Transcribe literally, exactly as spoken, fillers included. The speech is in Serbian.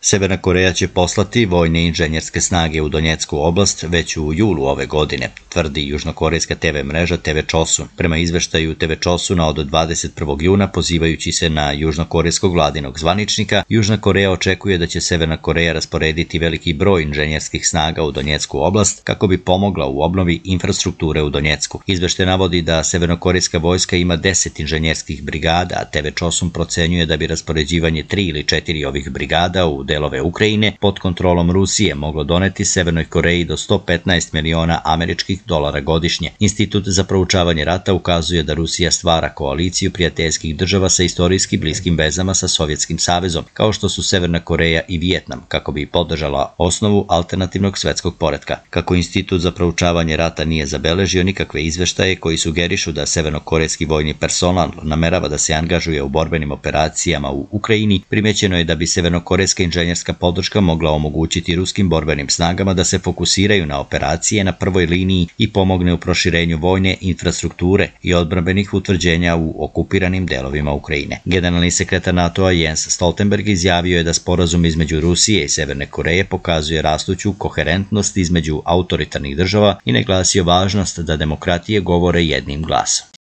Severna Koreja će poslati vojne inženjerske snage u Donjecku oblast već u julu ove godine, tvrdi južnokorejska te ve mreža te ve Chosun. Prema izveštaju te ve Chosuna od dvadeset prvog juna, pozivajući se na južnokorejskog vladinog zvaničnika, Južna Koreja očekuje da će Severna Koreja rasporediti veliki broj inženjerskih snaga u Donjecku oblast kako bi pomogla u obnovi infrastrukture u Donjecku. Izveštaj navodi da severnokorejska vojska ima deset inženjerskih brigada, a te ve Chosun procenjuje da bi raspoređivanje tri ili četiri ovih brigada u delove Ukrajine pod kontrolom Rusije moglo doneti Severnoj Koreji do sto petnaest miliona američkih dolara godišnje. Institut za proučavanje rata ukazuje da Rusija stvara koaliciju prijateljskih država sa istorijski bliskim vezama sa Sovjetskim savezom, kao što su Severna Koreja i Vijetnam, kako bi podržala osnovu alternativnog svetskog poretka. Kako Institut za proučavanje rata nije zabeležio nikakve izveštaje koji sugerišu da severnokorejski vojni personal namerava da se angažuje u borbenim operacijama u Ukrajini, primećeno je da bi severnokorejska inženjerska podrška mogla omogućiti ruskim borbenim snagama da se fokusiraju na operacije na prvoj liniji i pomogne u proširenju vojne infrastrukture i odbrambenih utvrđenja u okupiranim delovima Ukrajine. Generalni sekretar NATO-a Jens Stoltenberg izjavio je da sporazum između Rusije i Severne Koreje pokazuje rastuću koherentnost između autoritarnih država i naglasio važnost da demokratije govore jednim glasom.